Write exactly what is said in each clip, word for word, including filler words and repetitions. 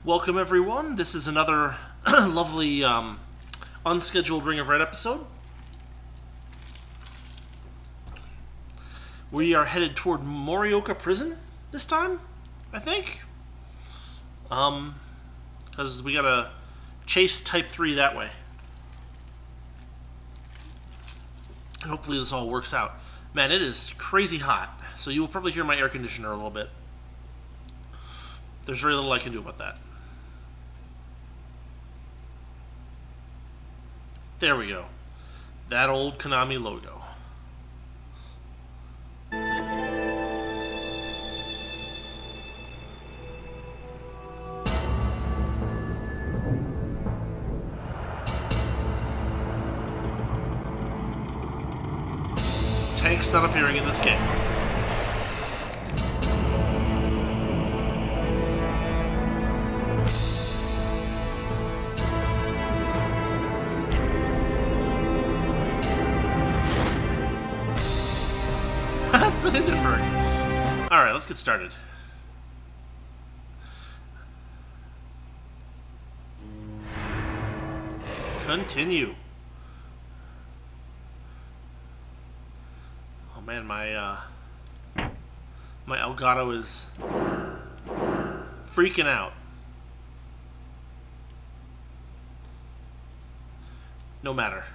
Welcome everyone, this is another lovely um, unscheduled Ring of Red episode. We are headed toward Morioka Prison this time, I think. Um, because we gotta chase Type three that way. And hopefully this all works out. Man, it is crazy hot, so you will probably hear my air conditioner a little bit. There's very little I can do about that. There we go. That old Konami logo. Tanks not appearing in this game. That's the Hindenburg. Alright, let's get started. Continue. Oh man, my uh my Elgato is freaking out. No matter.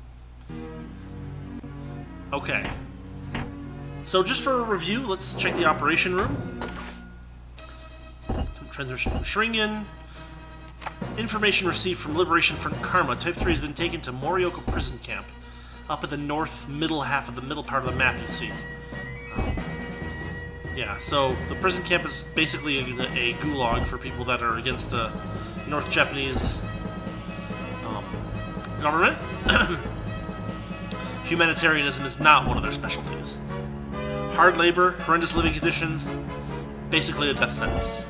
Okay. So just for a review, let's check the operation room. Transmission from Shringen. Information received from Liberation Front Karma. Type three has been taken to Morioka Prison Camp. Up at the north middle half of the middle part of the map, you see. Um, yeah, so the prison camp is basically a, a gulag for people that are against the North Japanese um, government. Humanitarianism is not one of their specialties. Hard labor, horrendous living conditions, basically a death sentence.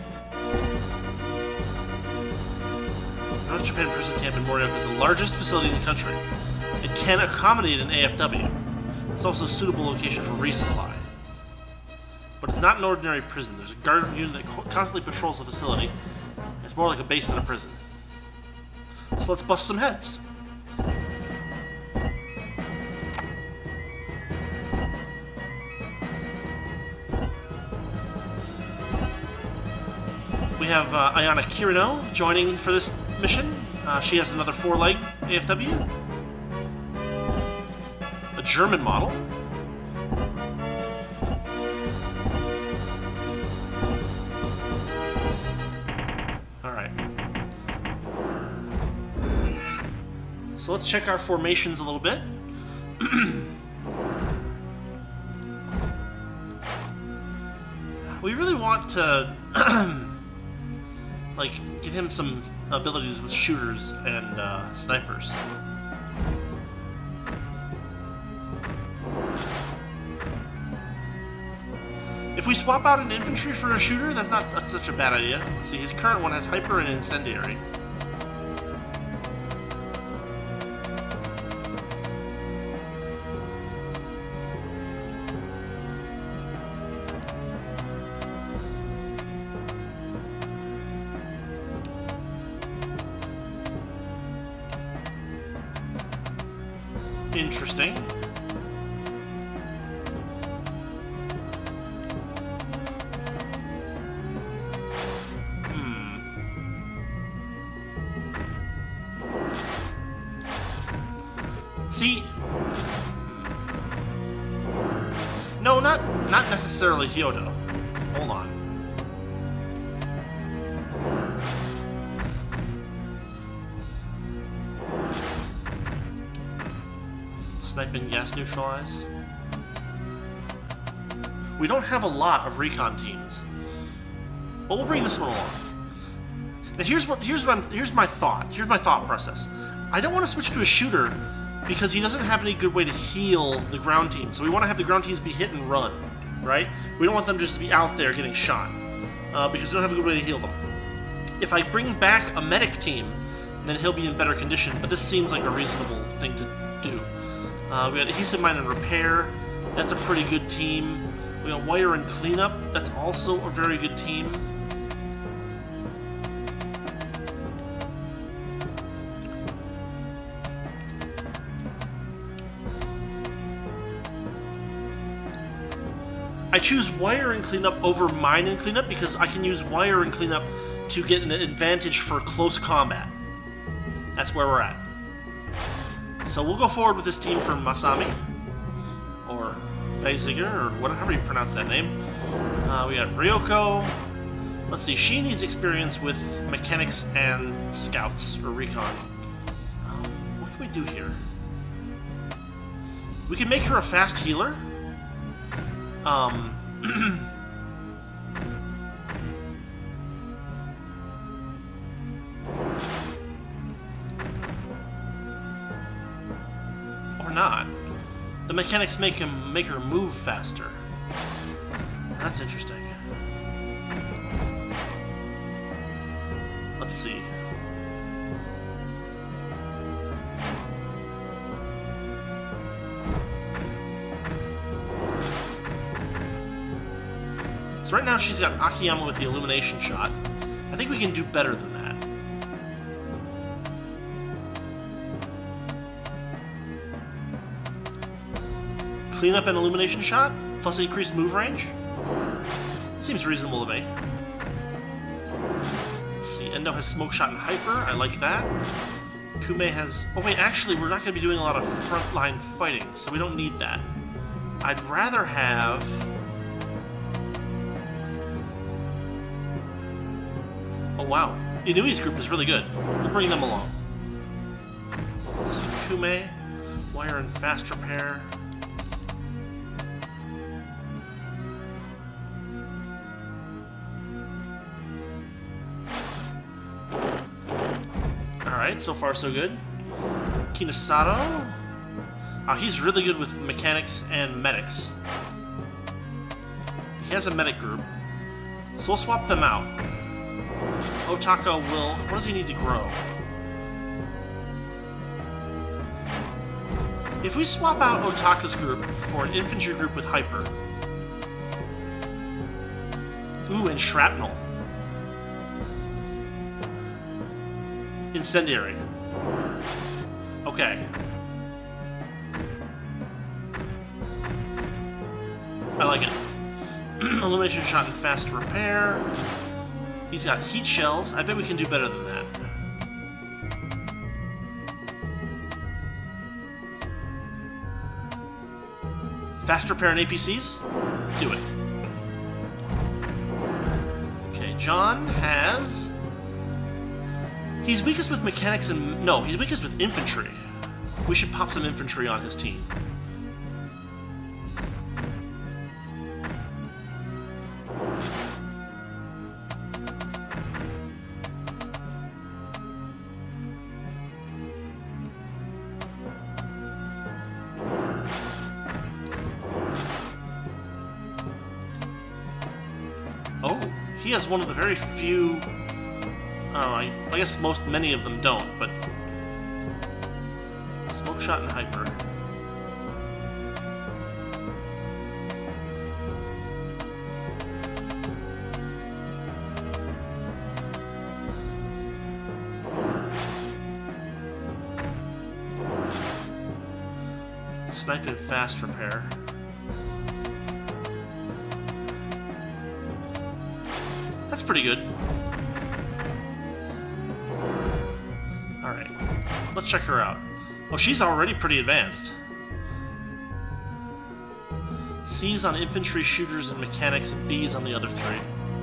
North Japan Prison Camp in Morioka is the largest facility in the country. It can accommodate an A F W. It's also a suitable location for resupply. But it's not an ordinary prison. There's a guard unit that constantly patrols the facility. It's more like a base than a prison. So let's bust some heads. We have uh, Ayana Kirino joining for this mission. Uh, she has another four-leg A F W. A German model. Alright. So let's check our formations a little bit. We really want to like, get him some abilities with shooters and uh, snipers. If we swap out an infantry for a shooter, that's not that's such a bad idea. Let's see, his current one has hyper and incendiary. Interesting. Hmm. See, no, not not necessarily Hyodo. Hold on. Snipe and gas neutralize. We don't have a lot of recon teams, but we'll bring this one along. Now here's what here's what I'm, here's my thought. Here's my thought process. I don't want to switch to a shooter because he doesn't have any good way to heal the ground team. So we want to have the ground teams be hit and run, right? We don't want them just to be out there getting shot uh, because we don't have a good way to heal them. If I bring back a medic team, then he'll be in better condition. But this seems like a reasonable thing to do. Uh, we got Adhesive Mine and Repair. That's a pretty good team. We got Wire and Cleanup. That's also a very good team. I choose wire and cleanup over mine and cleanup because I can use wire and cleanup to get an advantage for close combat. That's where we're at. So we'll go forward with this team for Masami, or Veiziger, or whatever you pronounce that name. Uh, we got Ryoko. Let's see, she needs experience with mechanics and scouts, or recon. Um, what can we do here? We can make her a fast healer. Um... or not. The mechanics make him make her move faster. That's interesting. Let's see. So right now she's got Akiyama with the illumination shot. I think we can do better than that. Cleanup and illumination shot, plus increased move range. Seems reasonable to me. Let's see, Endo has smoke shot and hyper. I like that. Kume has... Oh wait, actually, we're not going to be doing a lot of frontline fighting, so we don't need that. I'd rather have... Oh wow, Inui's group is really good. We'll bring them along. Let's see, Kume, wire and fast repair. Alright, so far so good. Kinasato. Oh, he's really good with mechanics and medics. He has a medic group. So we'll swap them out. Otaka will... What does he need to grow? If we swap out Otaka's group for an infantry group with hyper... Ooh, and shrapnel. Incendiary. Okay. I like it. Illumination shot and fast repair. He's got heat shells. I bet we can do better than that. Fast repair and A P Cs? Do it. Okay, John has... He's weakest with mechanics and... No, he's weakest with infantry. We should pop some infantry on his team. Oh, he has one of the very few... Oh, I, I guess most, many of them don't, but... Smoke shot and hyper. Snipe and fast repair. That's pretty good. Alright, let's check her out. Oh, she's already pretty advanced. C's on infantry, shooters, and mechanics, and B's on the other three.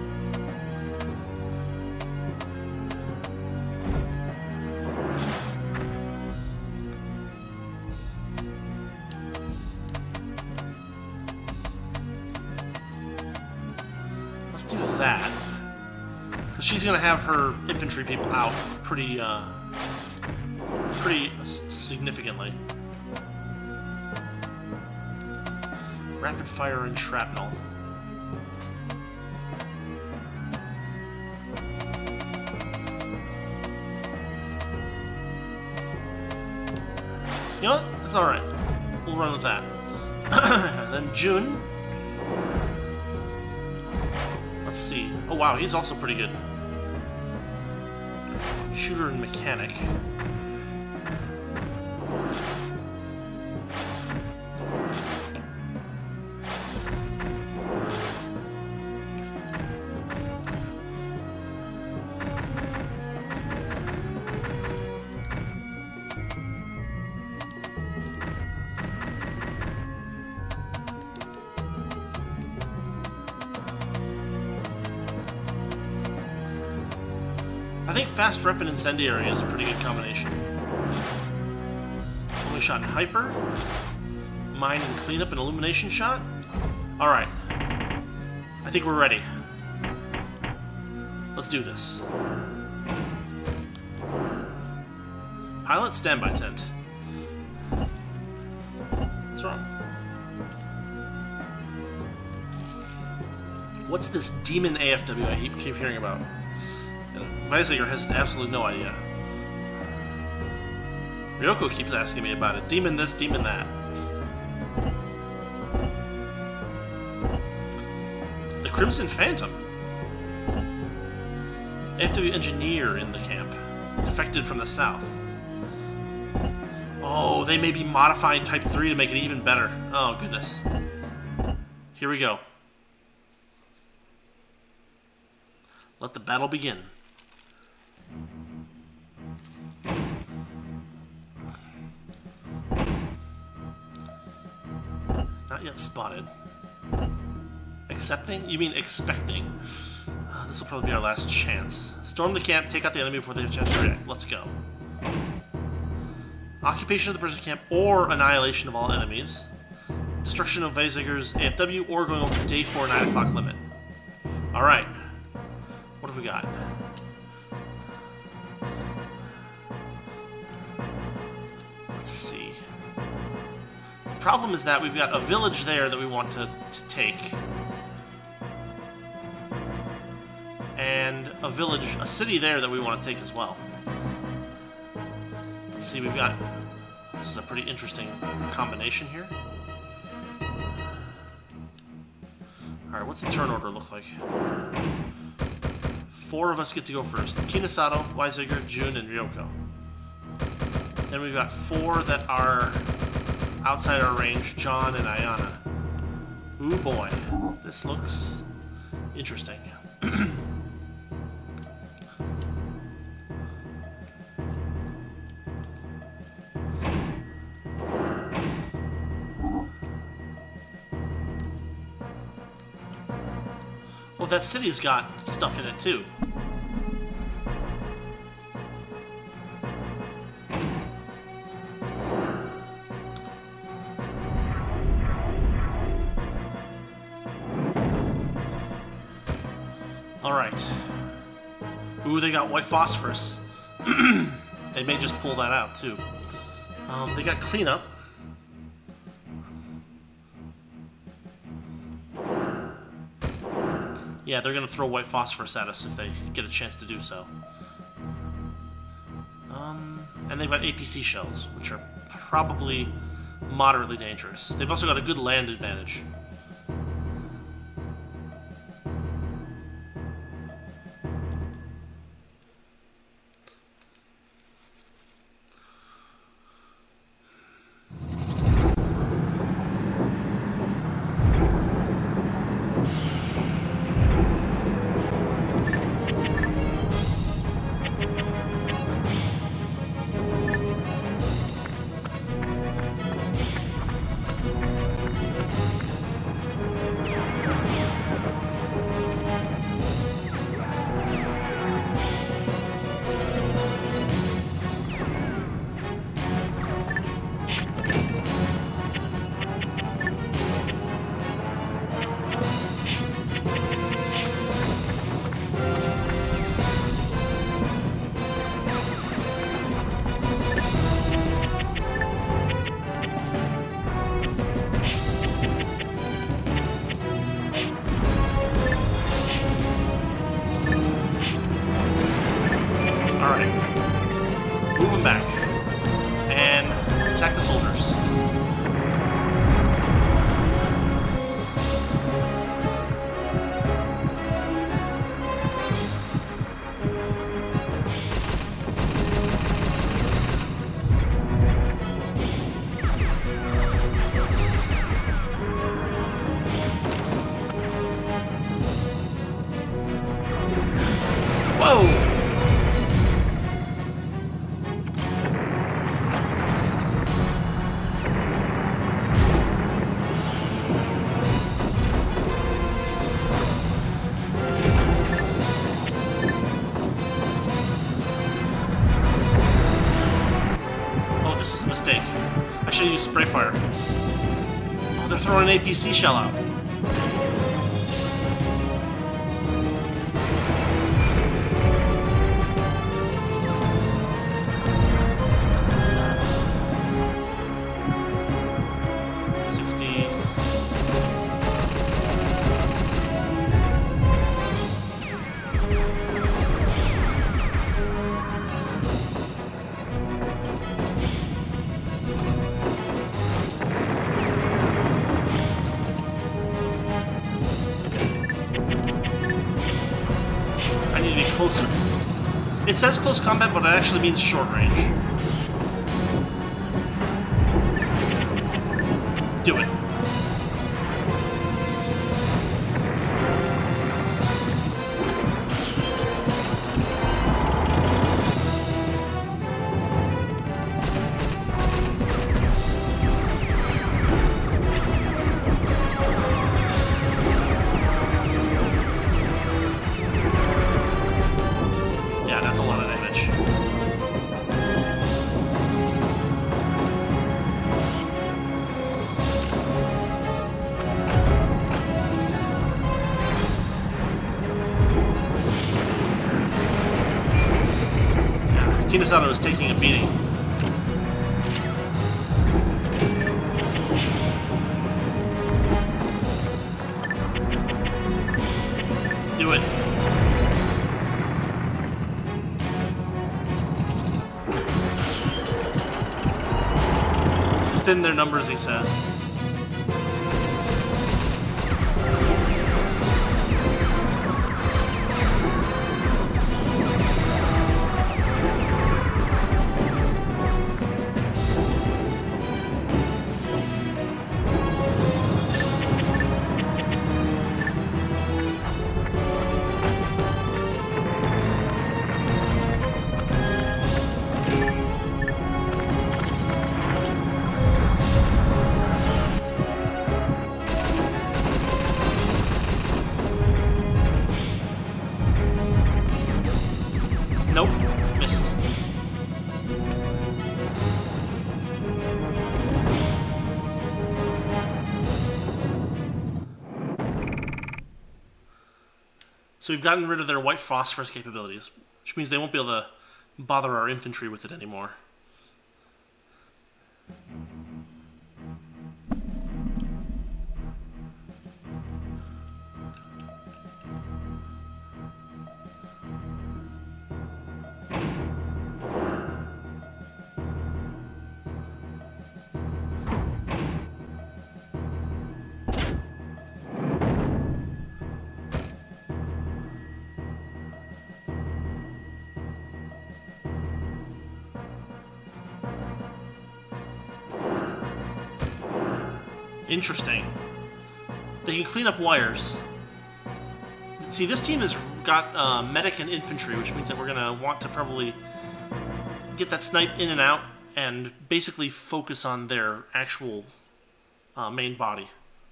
Let's do that. Because she's going to have her infantry people out pretty, uh... pretty significantly. Rapid fire and shrapnel. You know what? That's alright. We'll run with that. Then Jun. Let's see. Oh wow, he's also pretty good. Shooter and mechanic. I think fast rep and incendiary is a pretty good combination. Only shot in hyper. Mine and cleanup and illumination shot. Alright. I think we're ready. Let's do this. Pilot standby tent. What's wrong? What's this demon A F W I keep, keep hearing about? And Weisiger has absolutely no idea. Ryoko keeps asking me about it. Demon this, demon that. The Crimson Phantom. A F W engineer in the camp. Defected from the south. Oh, they may be modifying Type three to make it even better. Oh, goodness. Here we go. Let the battle begin. Not yet spotted. Accepting? You mean expecting? Uh, this will probably be our last chance. Storm the camp, take out the enemy before they have a chance to react. Let's go. Occupation of the prison camp or annihilation of all enemies. Destruction of Weisiger's A F W or going over the day four nine o'clock limit. Alright. What have we got? Let's see. The problem is that we've got a village there that we want to, to take. And a village, a city there that we want to take as well. Let's see, we've got... This is a pretty interesting combination here. Alright, what's the turn order look like? Four of us get to go first. Kinasato, Weisiger, Jun, and Ryoko. Then we've got four that are outside our range, John and Ayana. Ooh boy, this looks interesting. Well, that city's got stuff in it too. Alright. Ooh, they got white phosphorus. They may just pull that out too. Um, they got cleanup. Yeah, they're going to throw white phosphorus at us if they get a chance to do so. Um, and they've got A P C shells, which are probably moderately dangerous. They've also got a good land advantage. mistake. I should have used spray fire. Oh, they're throwing an A P C shell out. sixty. Closer. It says close combat, but it actually means short range. Do it. Kinasato is taking a beating. Do it. Thin their numbers, he says. Nope, missed. So we've gotten rid of their white phosphorus capabilities, which means they won't be able to bother our infantry with it anymore. Interesting. They can clean up wires. See, this team has got uh, medic and infantry, which means that we're going to want to probably get that snipe in and out and basically focus on their actual uh, main body.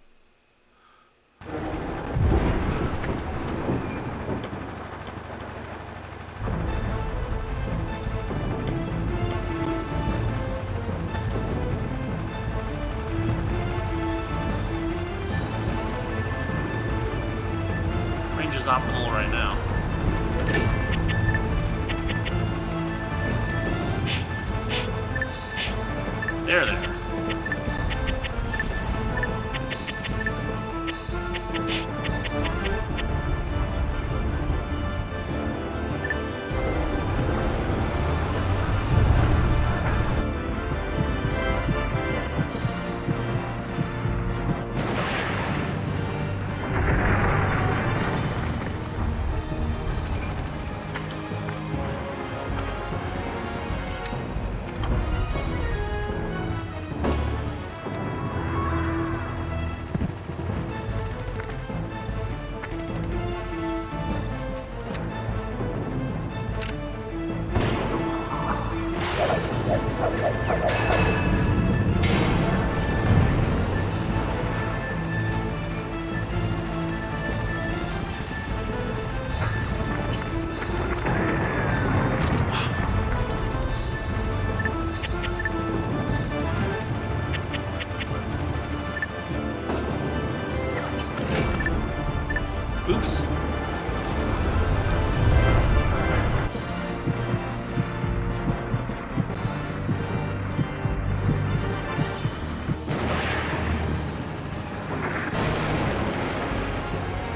Is optimal right now. There, there.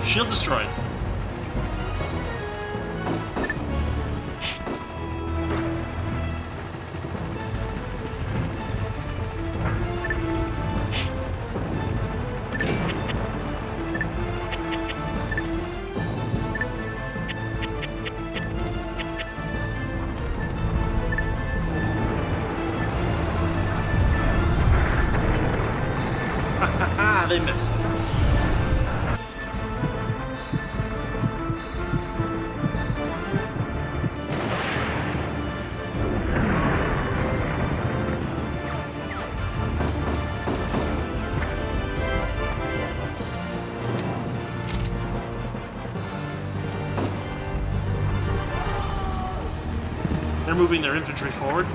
Shield destroyed. They missed. They're moving their infantry forward.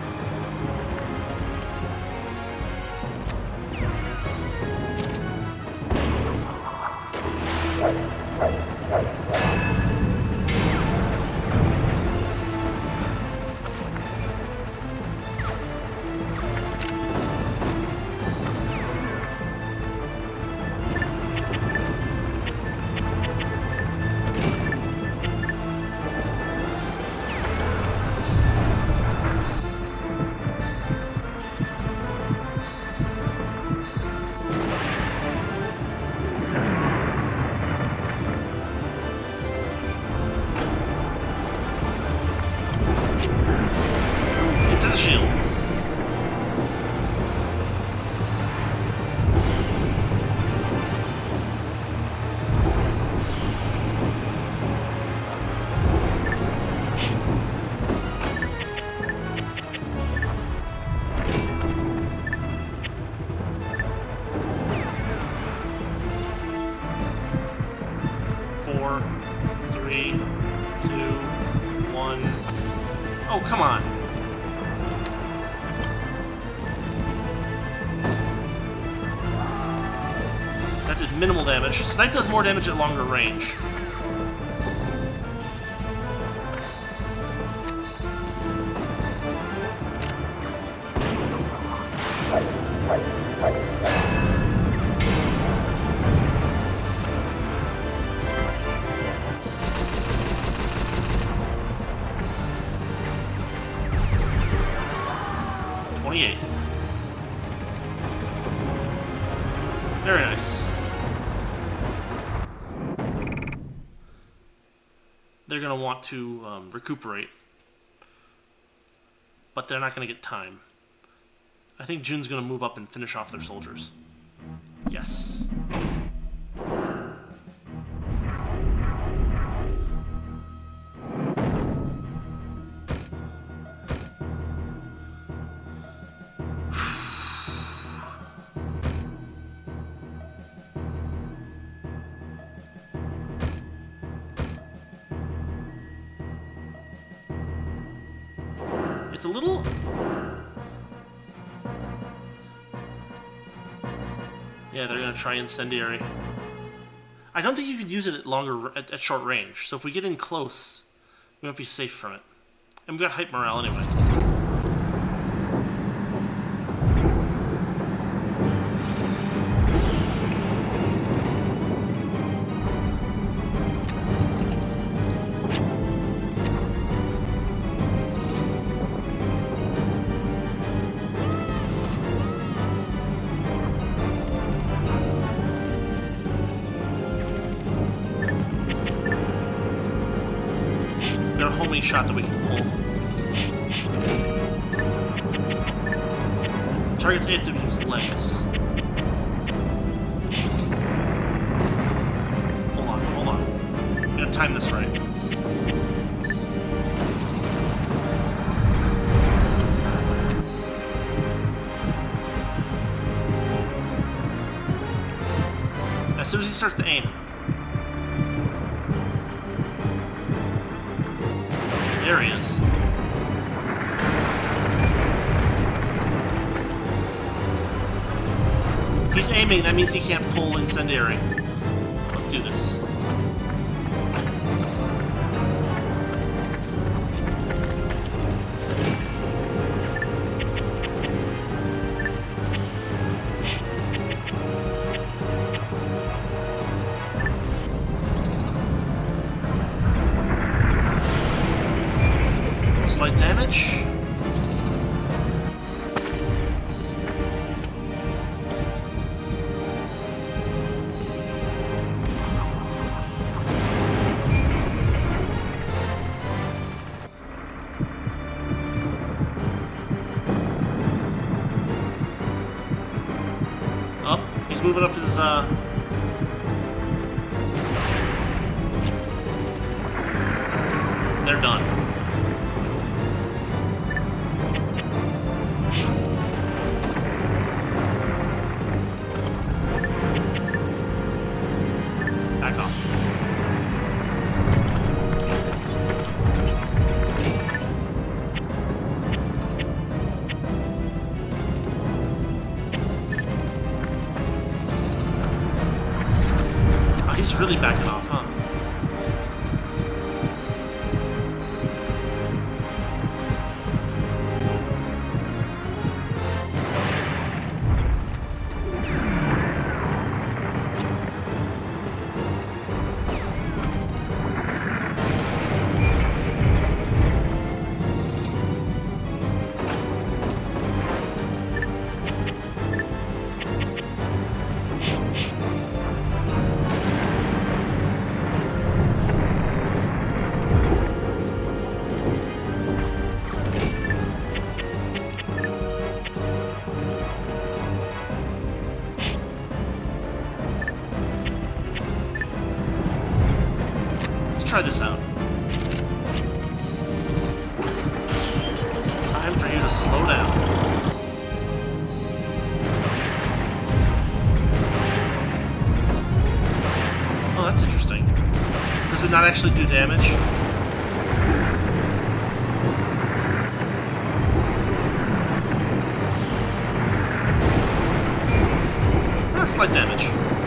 Four, three, two, one. Oh, come on. That did minimal damage. Snipe does more damage at longer range. twenty-eight. Very nice. They're going to want to um, recuperate, but they're not going to get time. I think Jun's going to move up and finish off their soldiers. Yes. It's a little... Yeah, they're going to try incendiary. I don't think you could use it at longer, at, at short range. So if we get in close, we might be safe from it. And we've got hype morale anyway. Shot that we can pull. Targets A F Ws legs. Hold on, hold on. I'm gonna time this right. As soon as he starts to aim. There he is. He's aiming, that means he can't pull incendiary. Let's do this. damage. Oh, he's moving up his, uh... They're done. Back off. Oh, he's really backing off, huh? Try this out. Time for you to slow down. Oh, that's interesting. Does it not actually do damage? Ah, slight damage.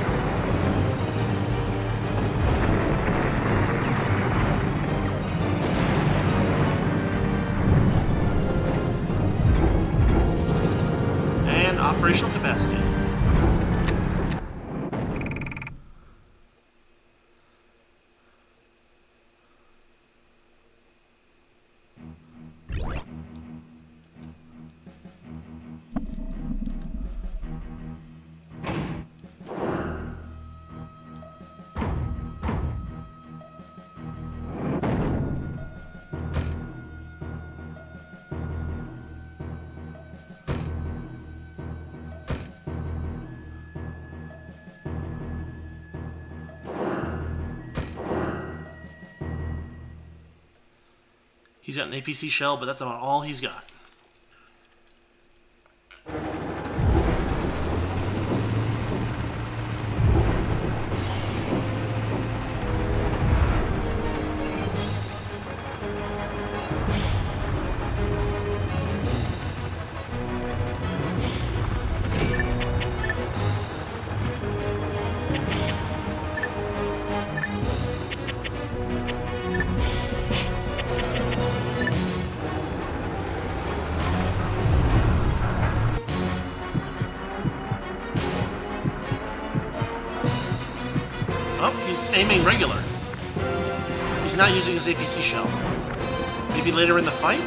Operational capacity. He's got an A P C shell, but that's about all he's got. He's aiming regular. He's not using his A P C shell. Maybe later in the fight?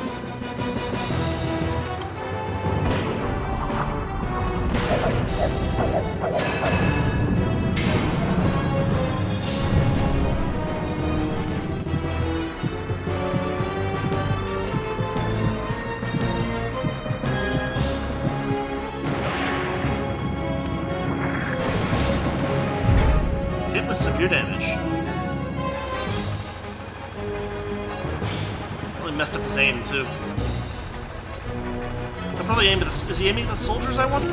With severe damage. Really messed up his aim, too. I'll probably aim at the... Is he aiming at the soldiers, I wonder?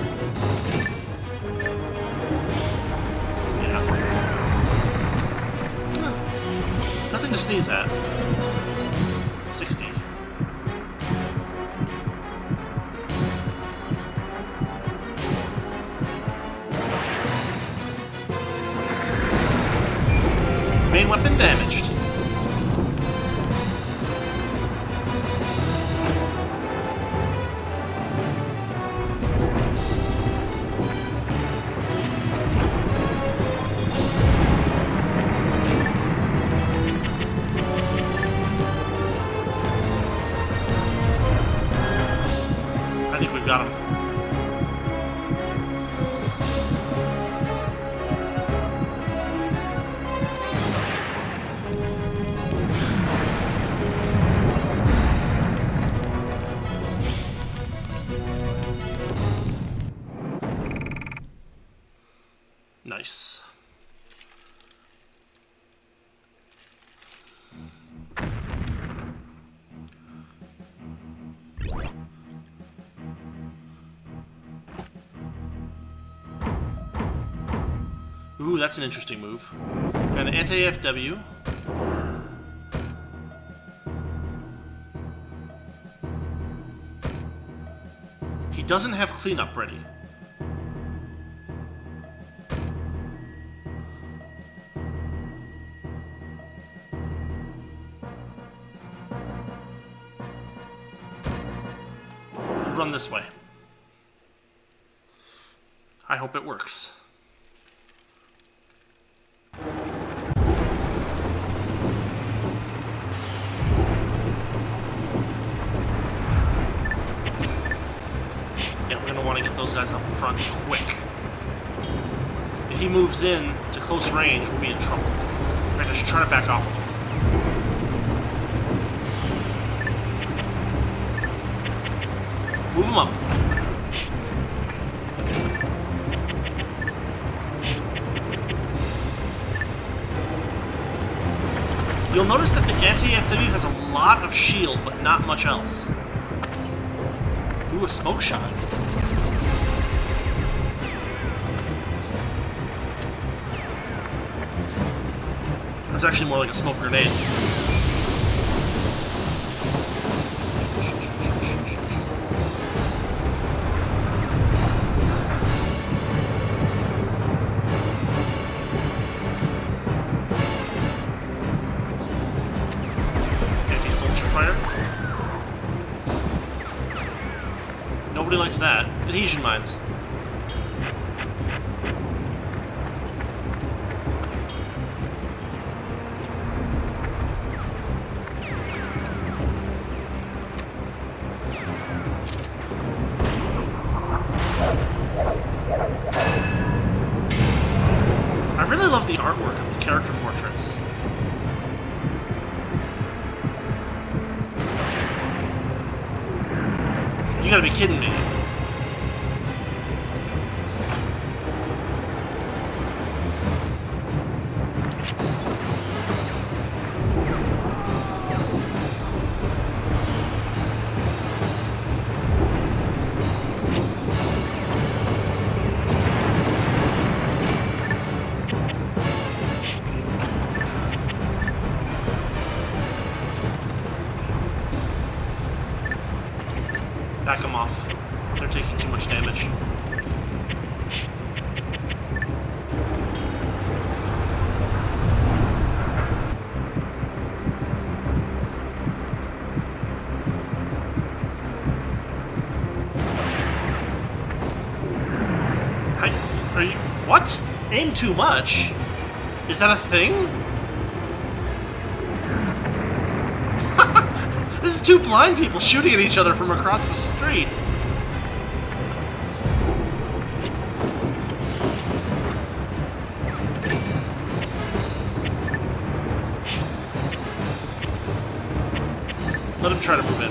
Yeah. Huh. Nothing to sneeze at. sixty. Main weapon damaged. got him. Nice. Ooh, that's an interesting move. Got an anti-A F W. He doesn't have cleanup ready. Run this way. I hope it works. Yeah, we're gonna want to get those guys up front quick. If he moves in to close range, we'll be in trouble. In fact, I should try to back off a little. Move him up. You'll notice that the anti-A F W has a lot of shield, but not much else. Ooh, a smoke shot. That's actually more like a smoke grenade. Anti-soldier fire. Nobody likes that. Adhesion mines. I really love the artwork of the character portraits. You gotta be kidding me. Back them off. They're taking too much damage. Hi, are you... What? Aim too much? Is that a thing? This is two blind people shooting at each other from across the street. Let him try to move in.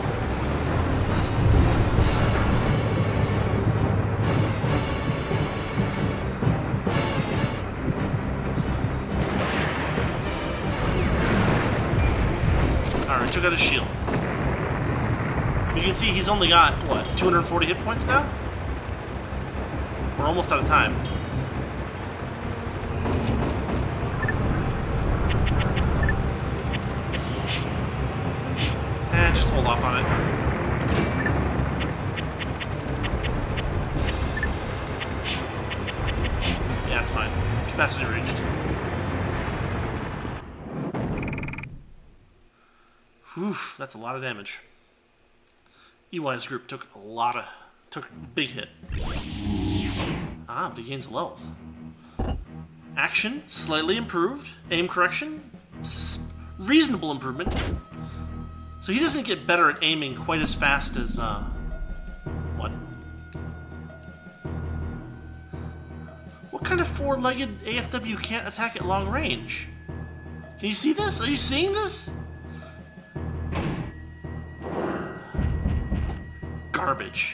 Alright, took out his shield. You can see he's only got, what, two hundred forty hit points now? We're almost out of time. And just hold off on it. Yeah, it's fine. Capacity reached. Whew, that's a lot of damage. E Y's group took a lot of... took a big hit. Ah, begins low. Action, slightly improved. Aim correction, reasonable improvement. So he doesn't get better at aiming quite as fast as, uh... what, What kind of four-legged A F W can't attack at long range? Can you see this? Are you seeing this? Garbage.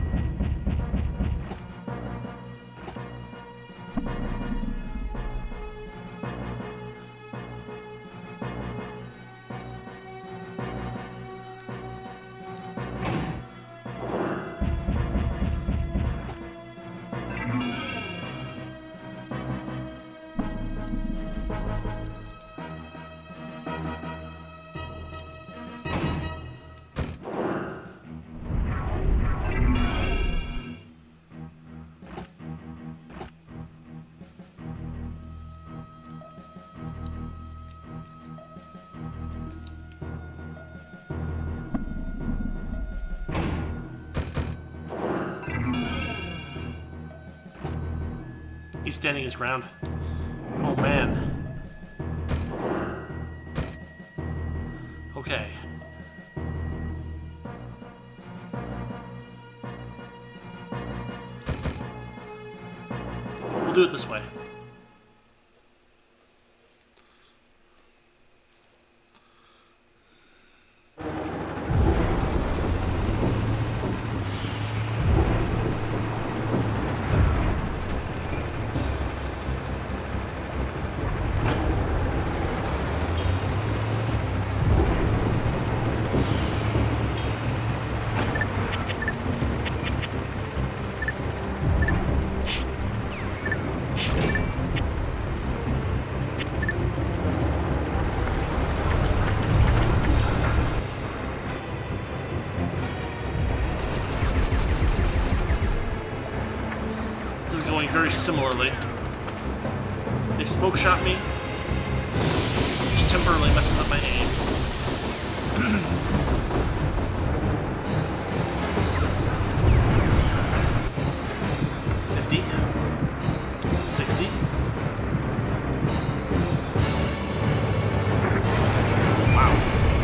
He's standing his ground. Oh man. Okay. We'll do it this way. Very similarly. They smoke shot me, which temporarily messes up my aim. Fifty, sixty. Wow.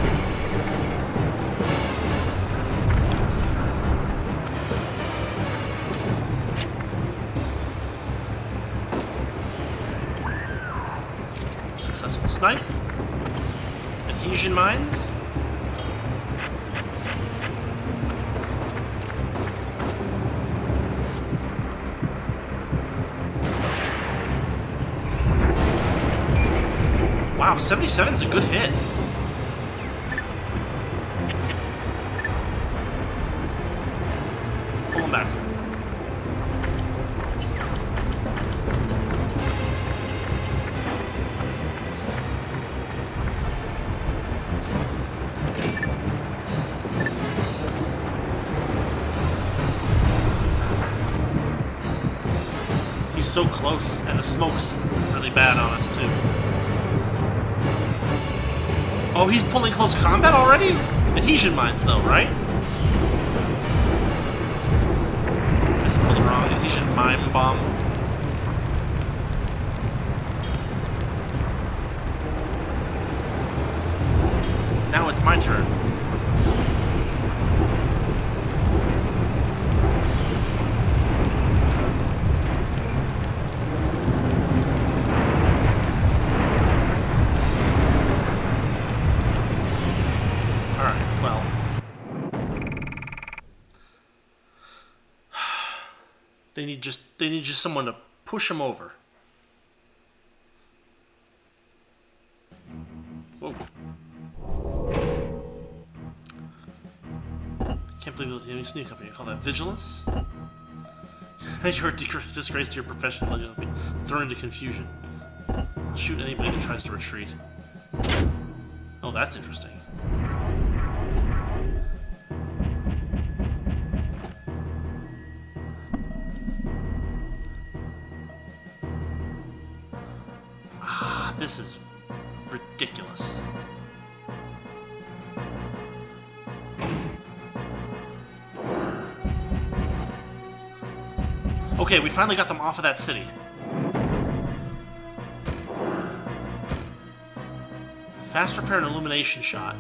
Successful snipe. Adhesion mines. Wow, seventy-seven's a good hit. Pull him back. So close, and the smoke's really bad on us too. Oh, he's pulling close combat already? Adhesion mines though, right? I spelled it wrong. Adhesion mine bomb. Now it's my turn. They need just they need just someone to push him over. Whoa. Can't believe it was the enemy sneak company. You call that vigilance? You're a disgrace to your profession. You'll be thrown into confusion. I'll shoot anybody that tries to retreat. Oh, that's interesting. This is ridiculous. Okay, we finally got them off of that city. Fast repair and illumination shot.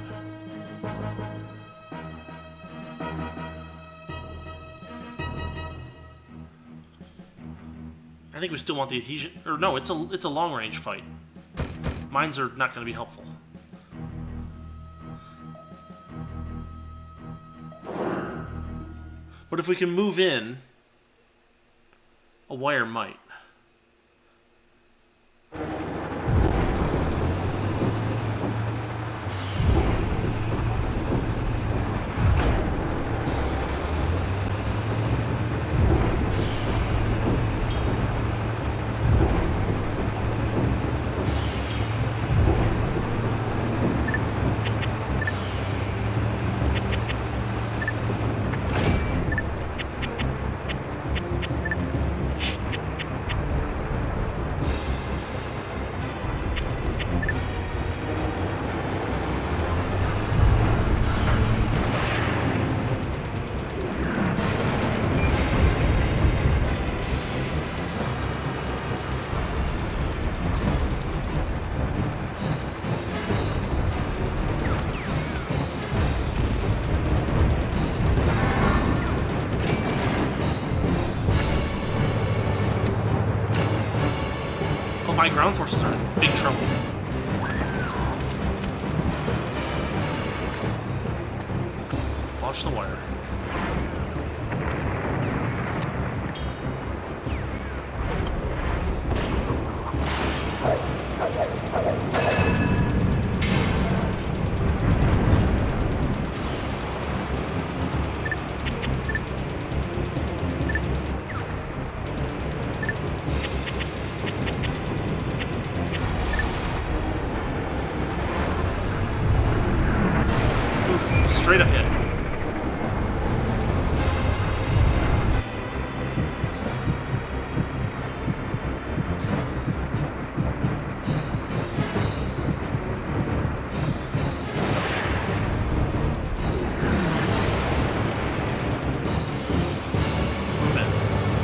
I think we still want the adhesion. Or no, it's a it's a long range fight. Mines are not going to be helpful. But if we can move in, a wire might. My ground forces are in big trouble. Launch the wire. Straight up hit. Move in.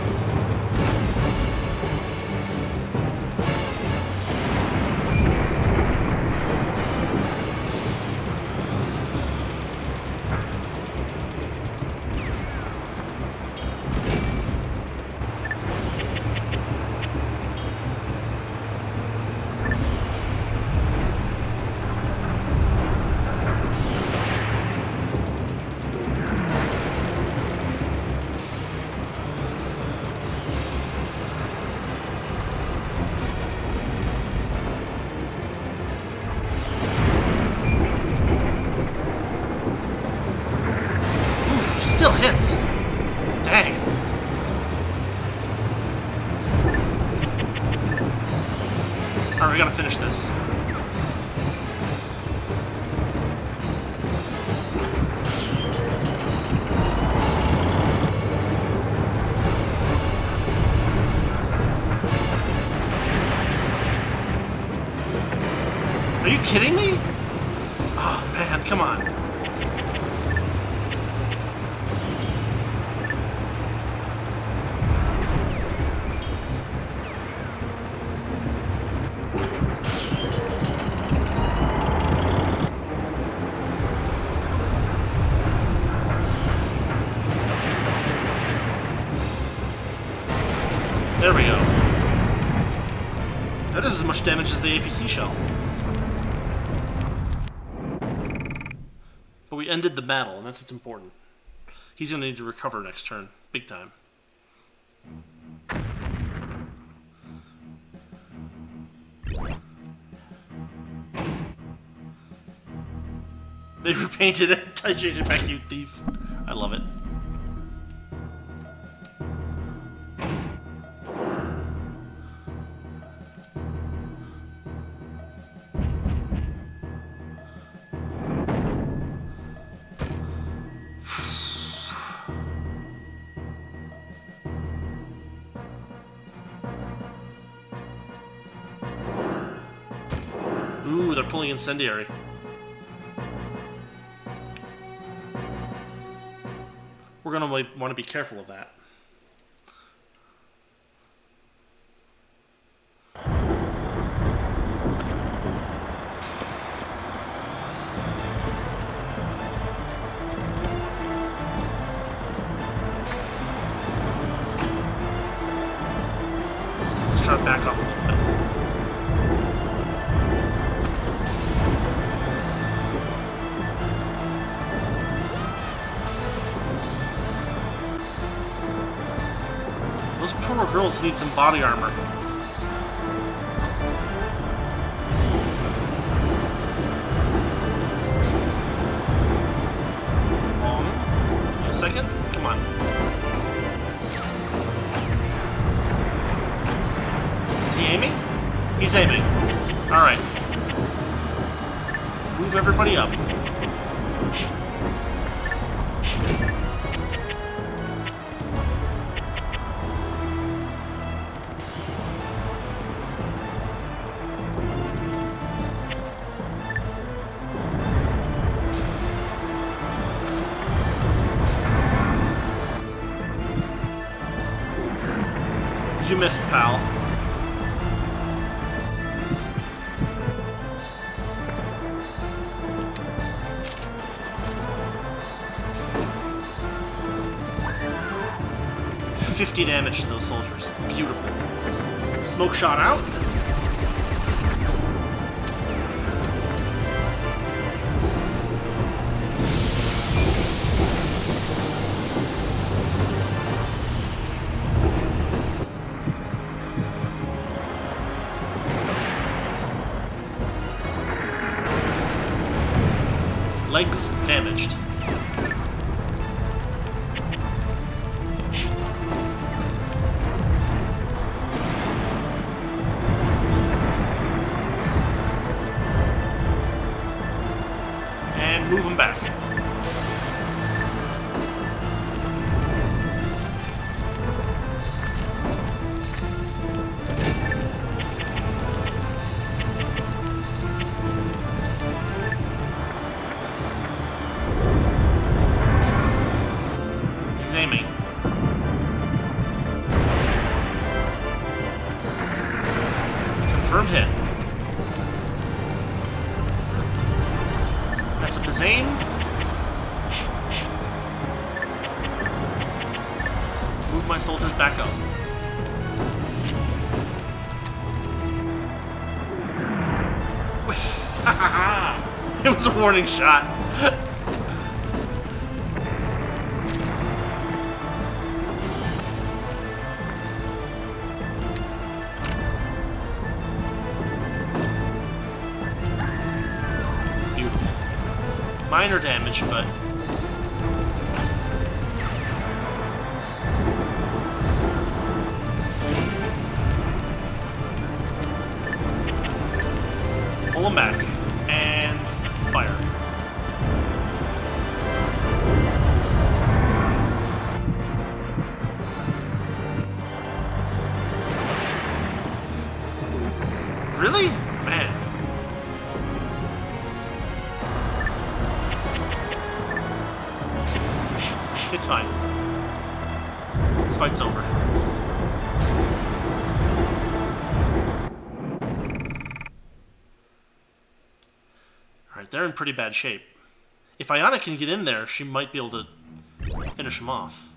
Still hits. Dang. Alright, we gotta finish this. Are you kidding me? Oh man, come on. There we go. That does as much damage as the A P C shell. But we ended the battle, and that's what's important. He's going to need to recover next turn. Big time. They repainted it. I changed it back, you thief. I love it. Ooh, they're pulling incendiary. We're gonna want to be careful of that. try to back off a little bit. Those poor girls need some body armor. Long. A second? Come on. Is he aiming? He's aiming. Alright. Move everybody up. You missed, pal. Fifty damage to those soldiers. Beautiful. Smoke shot out. Legs damaged. And move him back. Aiming. Confirmed hit. Mess up his aim. Move my soldiers back up. Whiff. It was a warning shot. Minor damage, but pull him back and fire. Really? Man. It's fine. This fight's over. Alright, they're in pretty bad shape. If Ayana can get in there, she might be able to finish him off.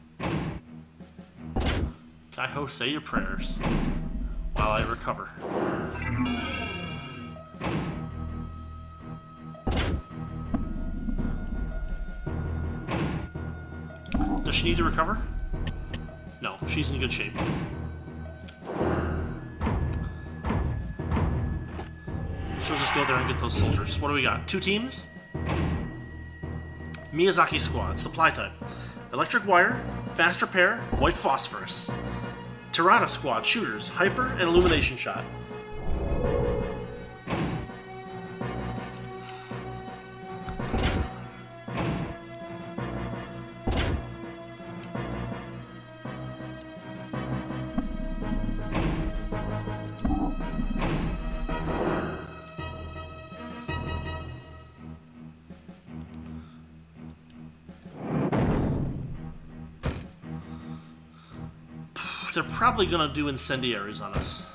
Kaiho, say your prayers while I recover. Does she need to recover? No, she's in good shape. She'll just go there and get those soldiers. What do we got? Two teams? Miyazaki squad, supply type. Electric wire, fast repair, white phosphorus. Tirada squad, shooters, hyper, and illumination shot. They're probably gonna do incendiaries on us.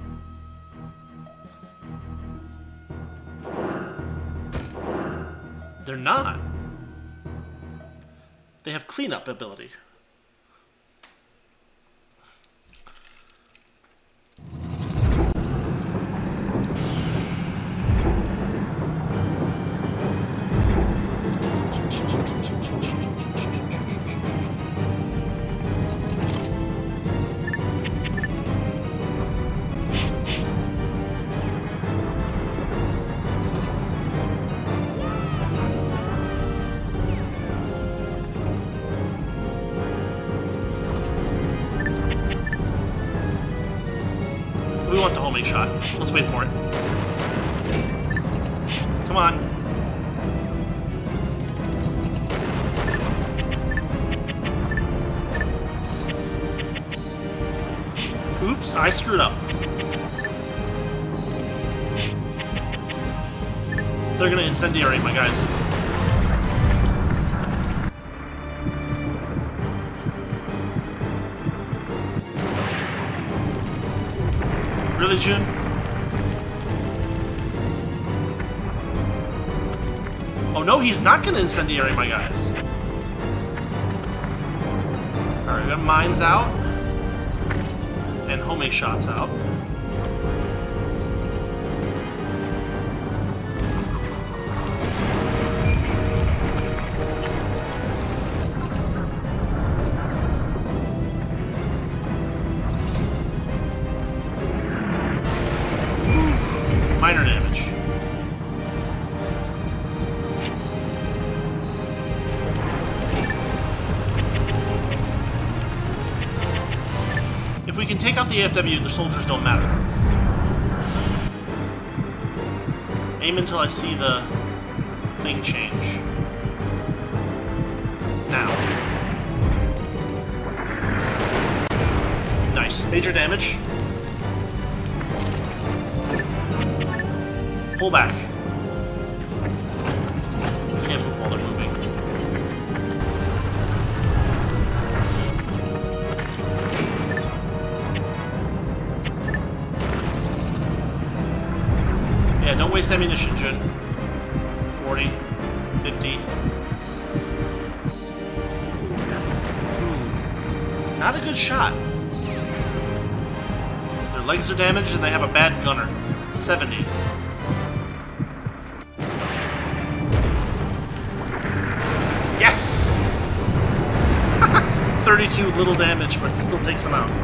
They're not. They have cleanup ability. homing shot. Let's wait for it. Come on. Oops, I screwed up. They're gonna incendiary my guys. Really, June? Oh no, he's not gonna incendiary my guys. Alright, we got mines out. And homing shots out. Minor damage. If we can take out the A F W, the soldiers don't matter. Aim until I see the thing change. Now. Nice. Major damage. Pull back. I can't move while they're moving. Yeah, don't waste ammunition, Jun. forty, fifty. Hmm. Not a good shot. Their legs are damaged and they have a bad gunner. seventy. Yes! thirty-two little damage, but still takes him out.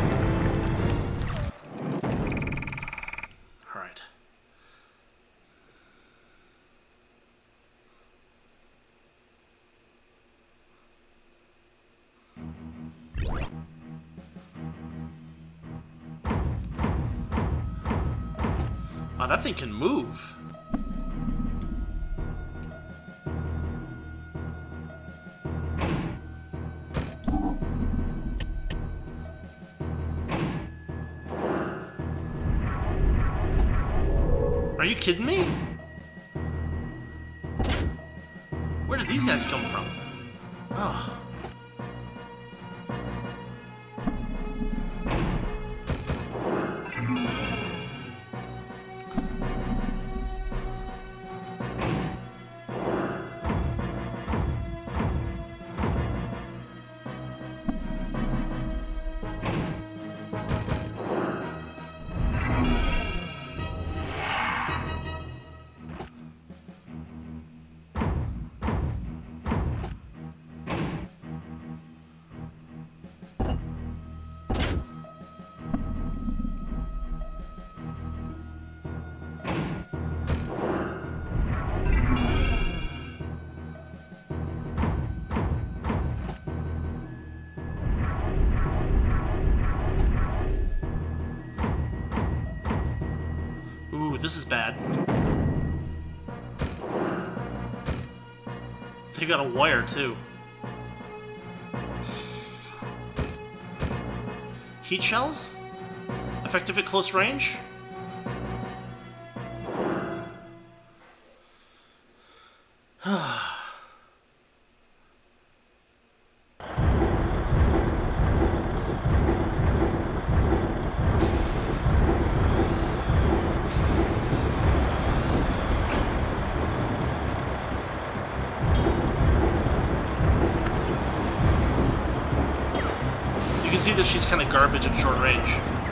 Alright. Wow, that thing can move. Are you kidding me? Where did these guys come from? Oh. Ooh, this is bad. They got a wire, too. Heat shells? Effective at close range? You can see that she's kind of garbage at short range.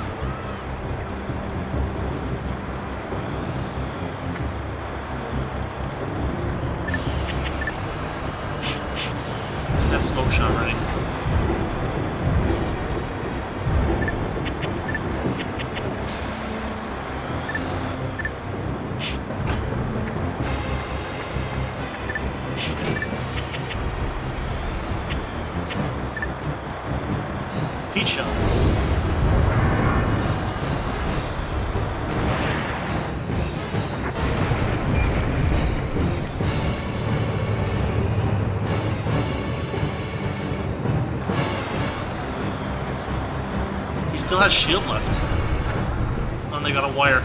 That's smoke shot ready. Heat shell. Still has shield left. Oh, and they got a wire.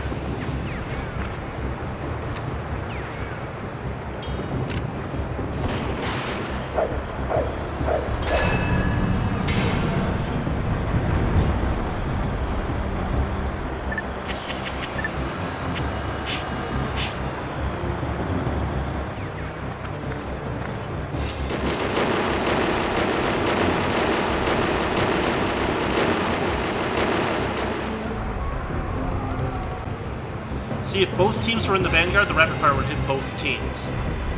See, if both teams were in the vanguard, the rapid fire would hit both teams.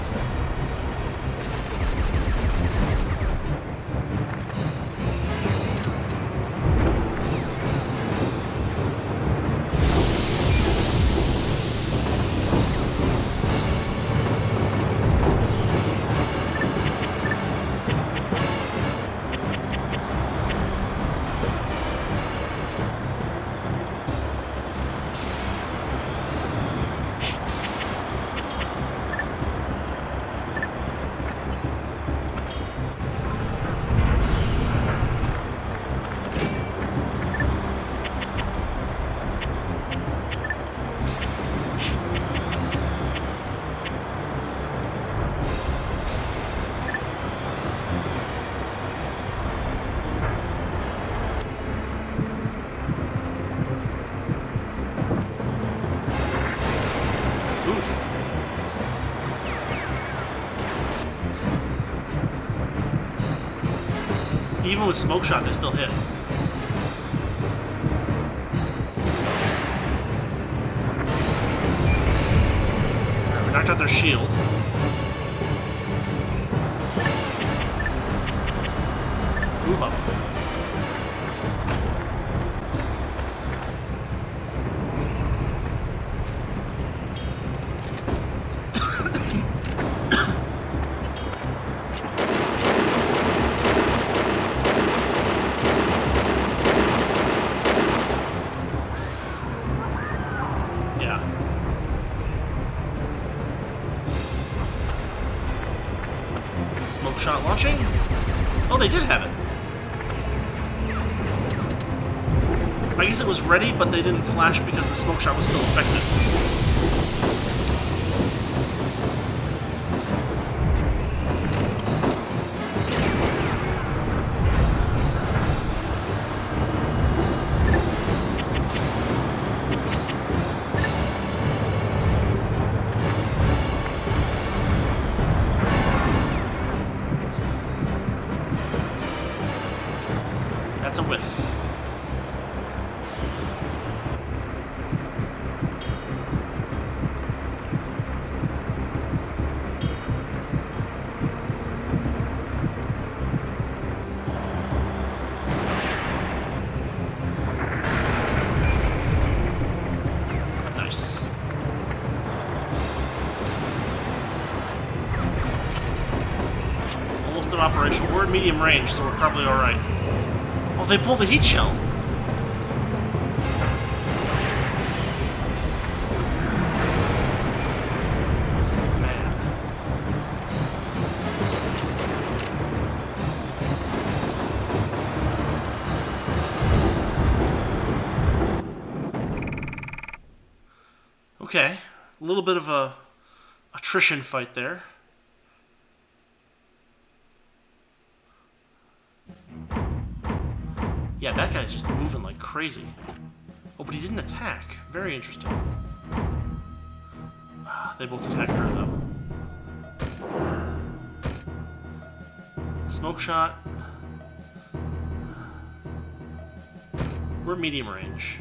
Even with smoke shot, they still hit. Right, we knocked out their shield. Move up. Smoke shot launching? Oh, they did have it. I guess it was ready, but they didn't flash because the smoke shot was still effective. That's a whiff. Nice. Almost in operation. We're at medium range, so we're probably alright. Oh, they pulled a heat shell. Man. Okay, a little bit of a attrition fight there. Yeah, that guy's just moving like crazy. Oh, but he didn't attack. Very interesting. Ah, they both attack her, though. Smoke shot. We're medium range.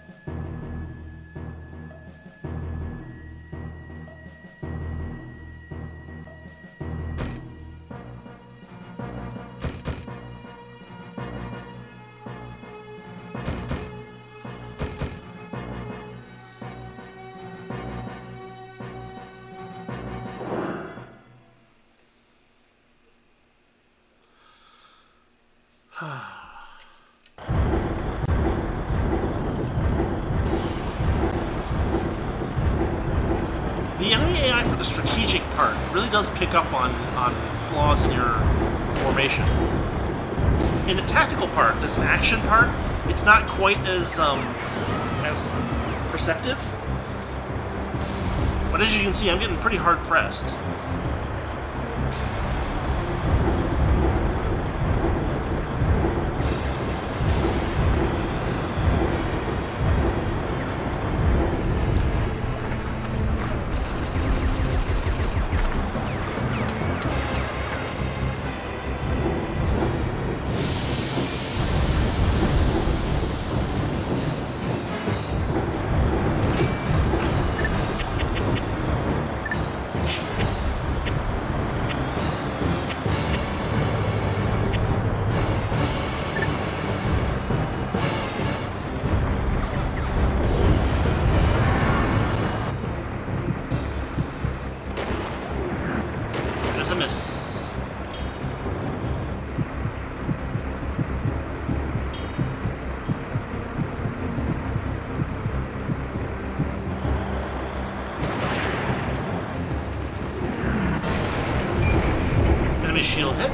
The enemy A I for the strategic part really does pick up on, on flaws in your formation. In the tactical part, this action part, it's not quite as um, as perceptive. But as you can see, I'm getting pretty hard pressed. There's a miss. Enemy shield hit.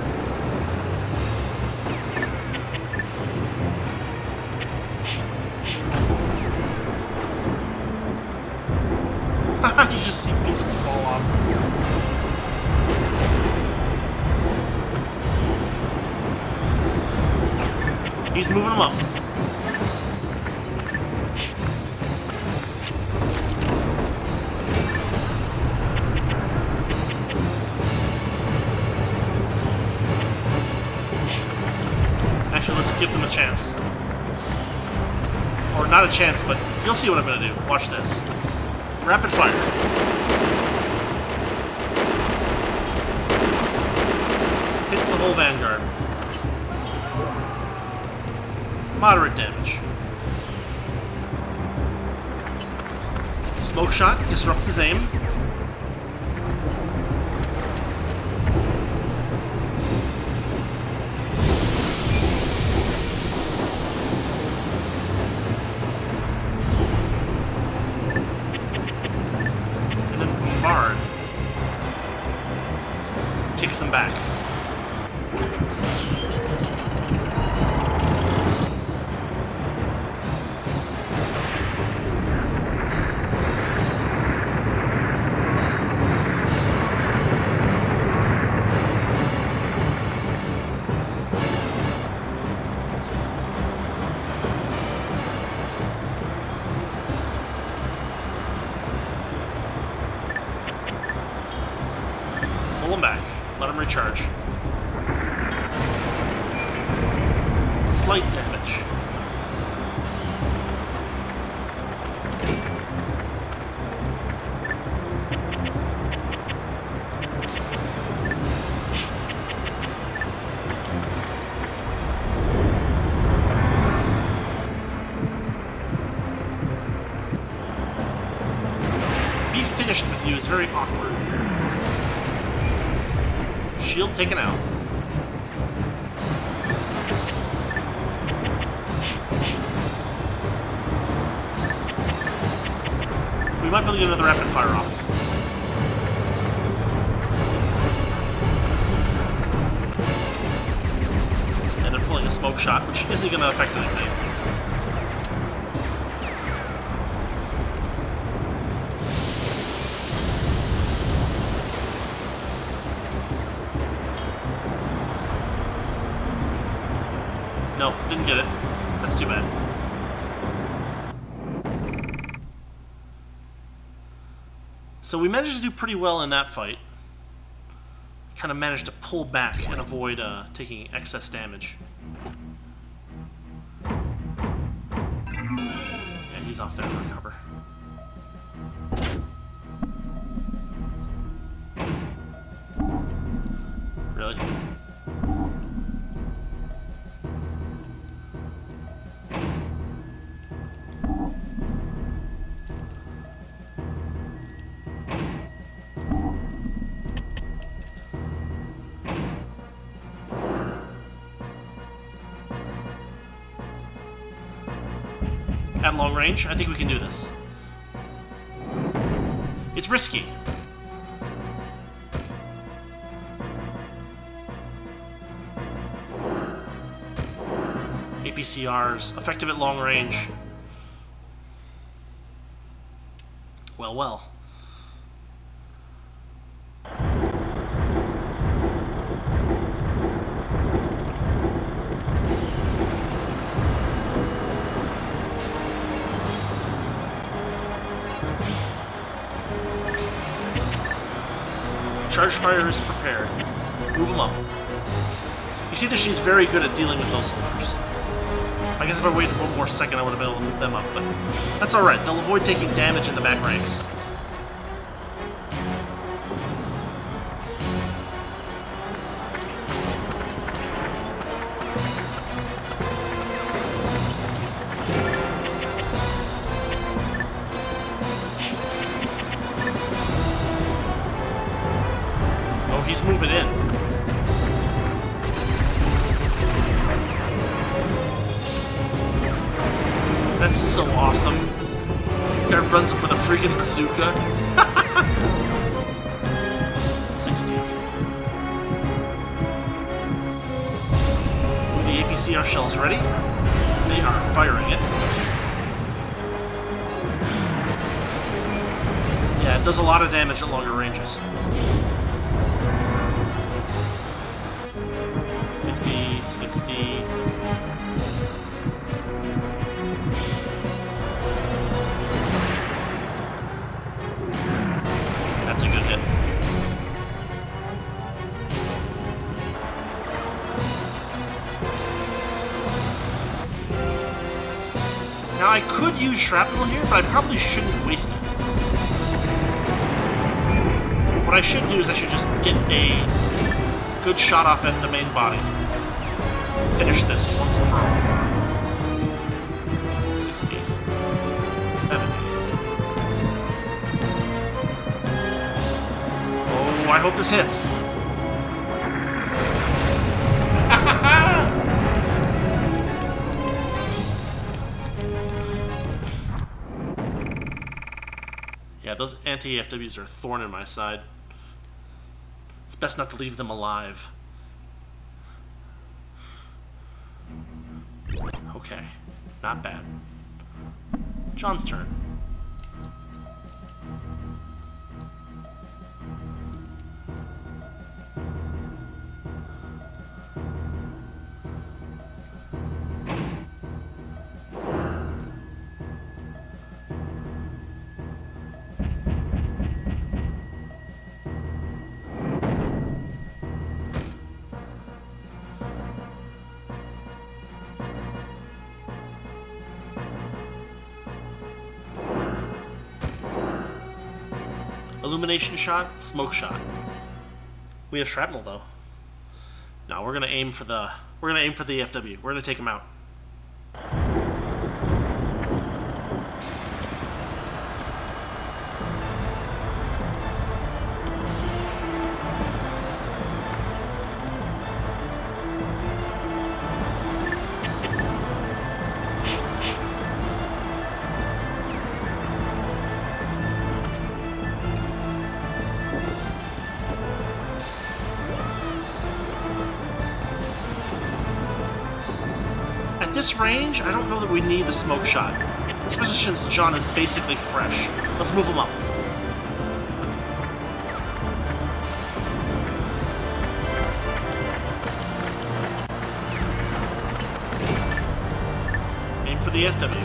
You just see pieces fall off. He's moving them up. Actually, let's give them a chance. Or not a chance, but you'll see what I'm going to do. Watch this. Rapid fire. Hits the whole vanguard. Moderate damage. Smoke shot disrupts his aim. And then bombard kicks him back. Pull him back. Let him recharge. Slight damage. Be finished with you is very awkward. Shield taken out. We might be able to get another rapid fire off. And they're pulling a smoke shot, which isn't going to affect anything. Nope, didn't get it. That's too bad. So we managed to do pretty well in that fight. Kind of managed to pull back and avoid uh, taking excess damage. Yeah, he's off there to recover. Really? At long range, I think we can do this. It's risky. A P C Rs, effective at long range. Well, well. Charge fire is prepared. Move them up. You see that she's very good at dealing with those soldiers. I guess if I waited one more second, I would have been able to move them up, but that's alright. They'll avoid taking damage in the back ranks. Oh, he's moving in. That's so awesome. Guy runs up with a freaking bazooka. sixty. Ooh, the A P C R shells ready. They are firing it. Yeah, it does a lot of damage at longer ranges. fifty, sixty... That's a good hit. Now I could use shrapnel here, but I probably shouldn't waste it. What I should do is I should just get a good shot off at the main body. Finish this once and for all. sixty. seventy. Oh, I hope this hits. Yeah, those anti A F Ws are a thorn in my side. It's best not to leave them alive. Okay, not bad. John's turn. Illumination shot, smoke shot. We have shrapnel though. No, we're gonna aim for the we're gonna aim for the A F W. We're gonna take him out. This range, I don't know that we need the smoke shot, especially since John is basically fresh. Let's move him up. Aim for the A F W.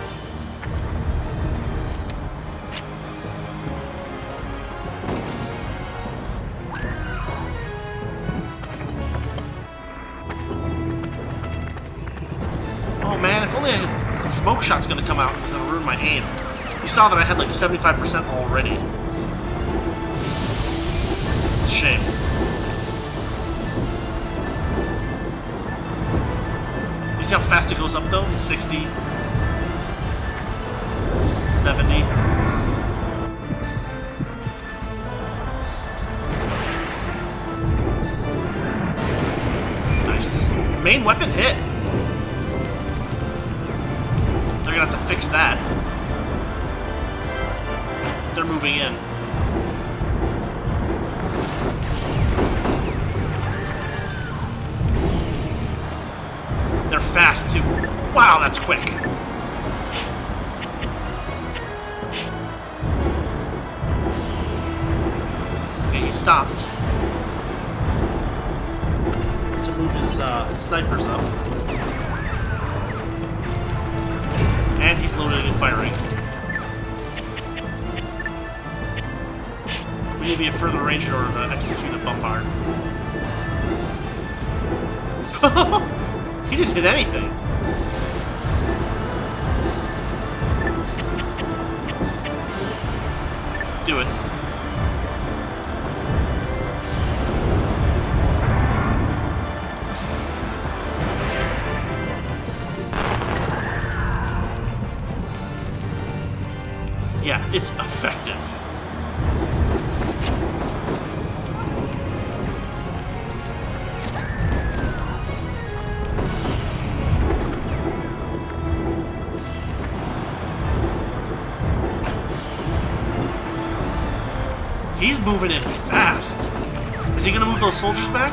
The smoke shot's gonna come out. It's gonna ruin my aim. You saw that I had like seventy-five percent already. It's a shame. You see how fast it goes up though? sixty. seventy. Nice. Main weapon hit. They're gonna have to fix that. They're moving in. They're fast, too. Wow, that's quick. Okay, he stopped to move his uh, snipers up. And he's loading and firing. We need to be at further range in order to execute a bombard. He didn't hit anything. Do it. Yeah, it's effective. He's moving in fast. Is he gonna move those soldiers back?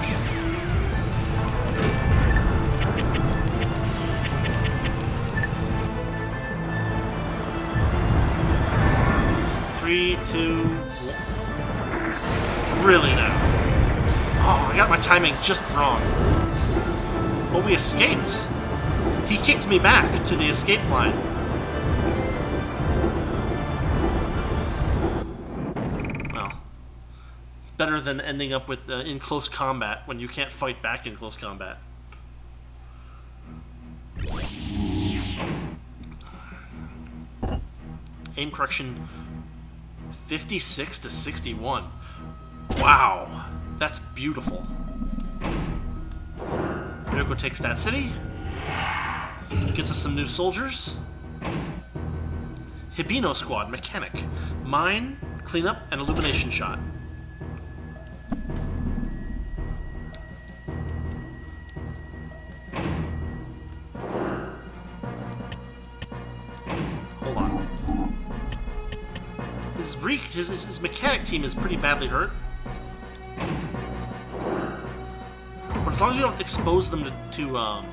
Three, two, one. Really now? Oh, I got my timing just wrong. Oh, we escaped. He kicked me back to the escape line. Better than ending up with uh, in close combat when you can't fight back in close combat. Aim correction fifty-six to sixty-one. Wow, that's beautiful. Morioka takes that city. Gets us some new soldiers. Hibino squad, mechanic. Mine, cleanup, and illumination shot. His, re his, his, his mechanic team is pretty badly hurt. But as long as you don't expose them to, to, um,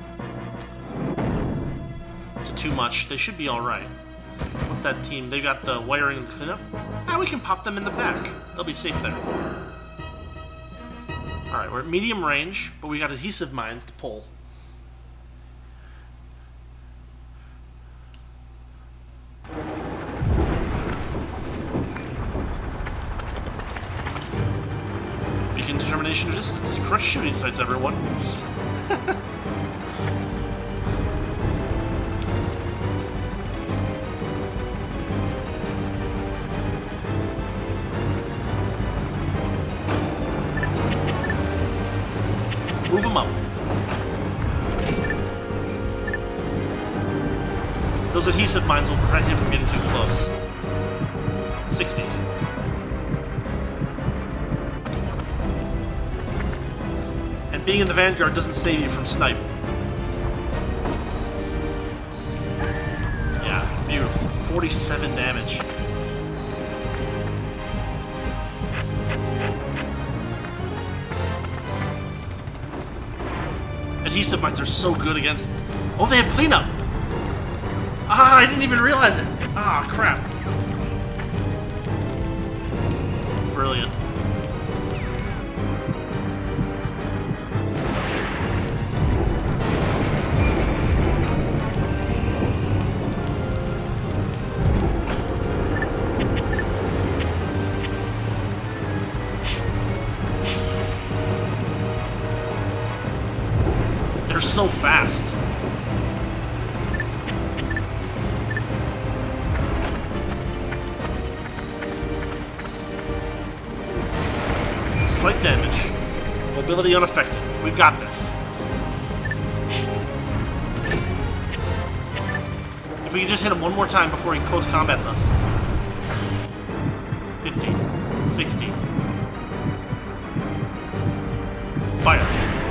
to too much, they should be alright. What's that team? They got the wiring and the cleanup? Ah, we can pop them in the back. They'll be safe there. Alright, we're at medium range, but we got adhesive mines to pull. Determination of distance. Correct shooting sights, everyone. Move them up. Those adhesive mines will prevent him from getting too close. sixty. Being in the vanguard doesn't save you from snipe. Yeah, beautiful. forty-seven damage. Adhesive mines are so good against... Oh, they have cleanup! Ah, I didn't even realize it! Ah, crap. Brilliant. They're so fast. Slight damage. Mobility unaffected. We've got this. If we could just hit him one more time before he close combats us. fifty. sixty. Fire.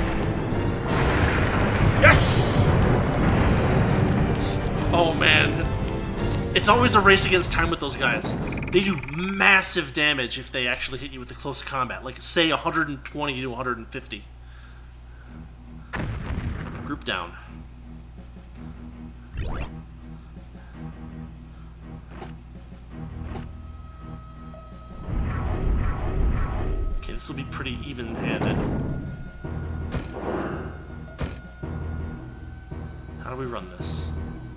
Yes! Oh man. It's always a race against time with those guys. They do massive damage if they actually hit you with the close combat. Like, say, one hundred twenty to one hundred fifty. Group down. this will be pretty even-handed. How do we run this?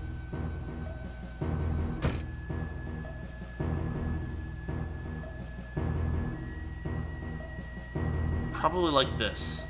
Probably like this.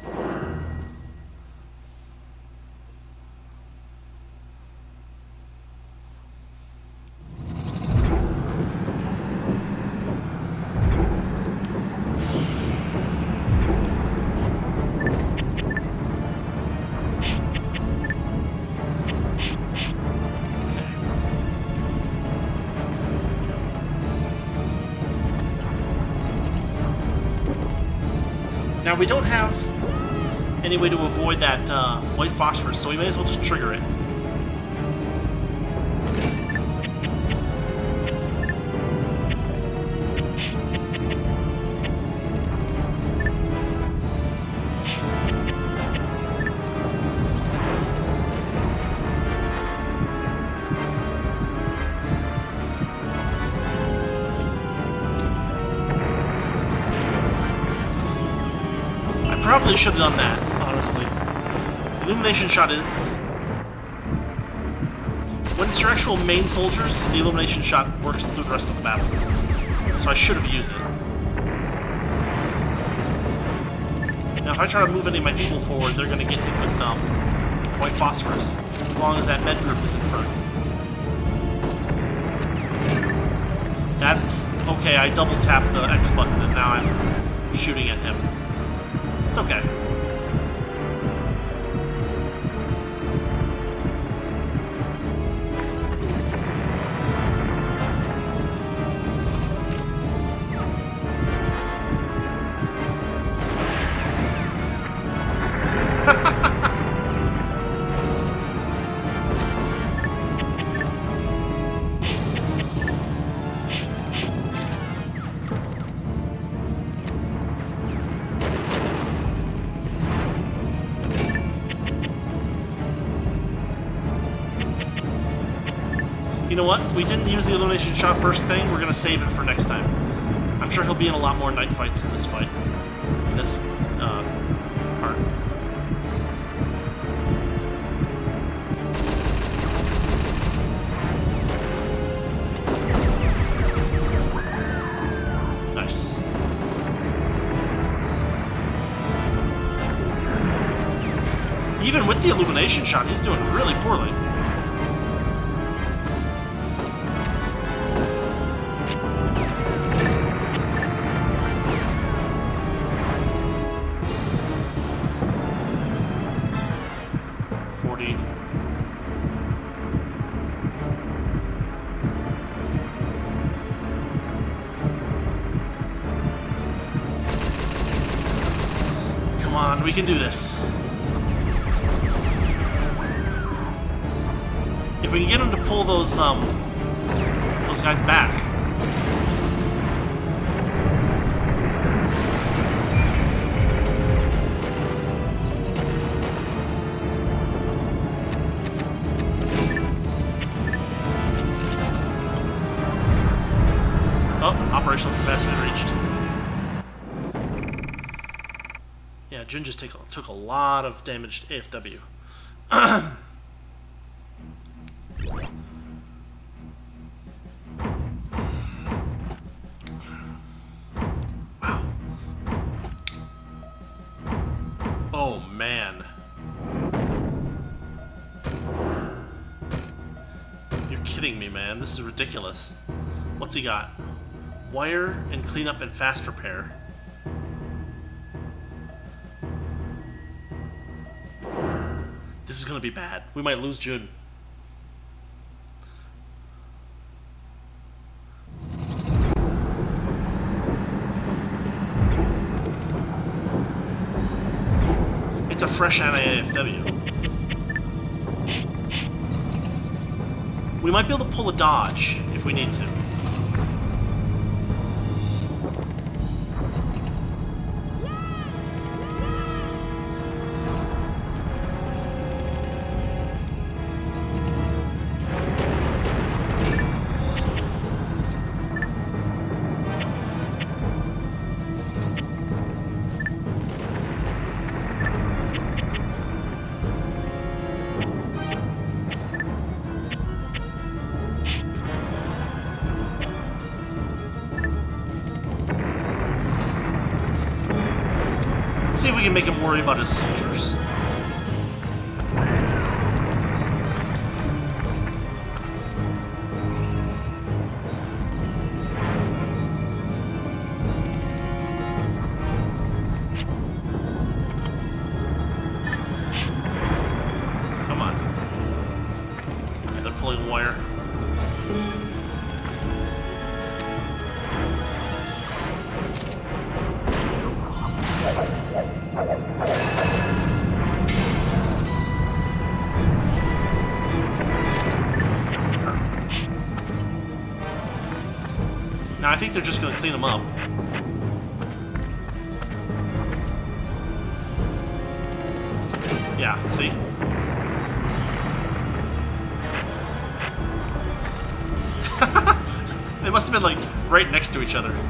Now, we don't have any way to avoid that uh, white phosphorus, so we may as well just trigger it. Probably should have done that, honestly. Illumination shot in. When it's your actual main soldiers, the illumination shot works through the rest of the battle. So I should have used it. Now, if I try to move any of my people forward, they're going to get hit with um, white phosphorus, as long as that med group is in front. That's... okay, I double tapped the X button, and now I'm shooting at him. It's okay. You know what? We didn't use the illumination shot first thing. We're gonna save it for next time. I'm sure he'll be in a lot more night fights in this fight. In this uh, part. Nice. Even with the illumination shot, he's doing really poorly. forty. Come on, we can do this. If we can get him to pull those, um, those guys back. Operational capacity reached. Yeah, Jin just take, took a lot of damage to A F W. Wow. Oh, man. You're kidding me, man. This is ridiculous. What's he got? Wire and cleanup and fast repair. This is gonna be bad. We might lose Jun. It's a fresh anti A F W. We might be able to pull a dodge if we need to. we can make him worry about his soldiers. Come on. Yeah, they're pulling wire. Now I think they're just going to clean them up. Yeah, see? They must have been like right next to each other.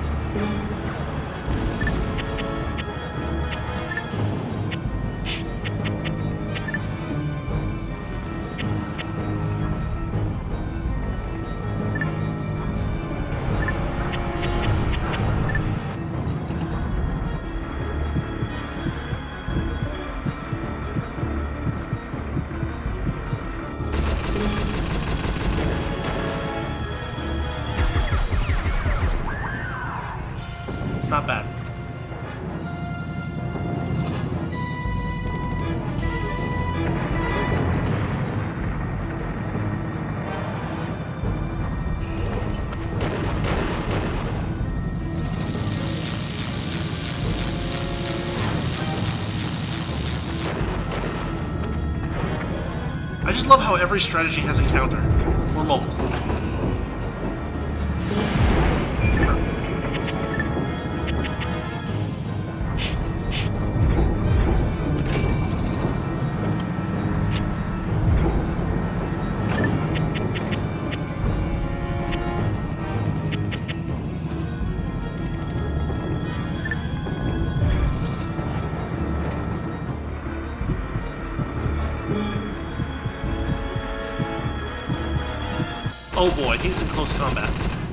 It's not bad. I just love how every strategy has a counter. We're mobile. Oh boy, he's in close combat.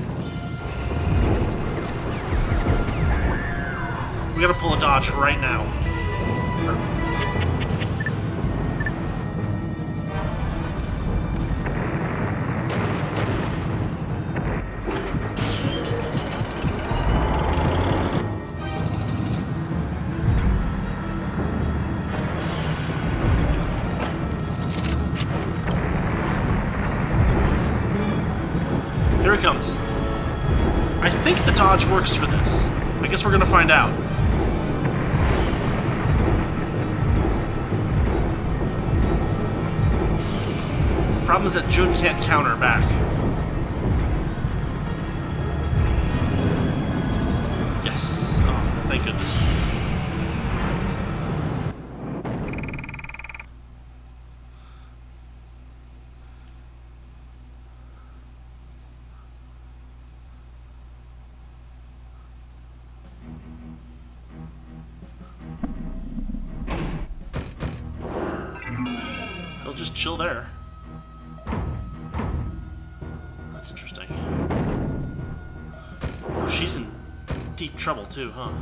We gotta pull a dodge right now. Here he comes. I think the dodge works for this. I guess we're gonna find out. The problem is that Jun can't counter back. Yes. Oh, thank goodness. He'll just chill there. That's interesting. Oh, she's in deep trouble too, huh?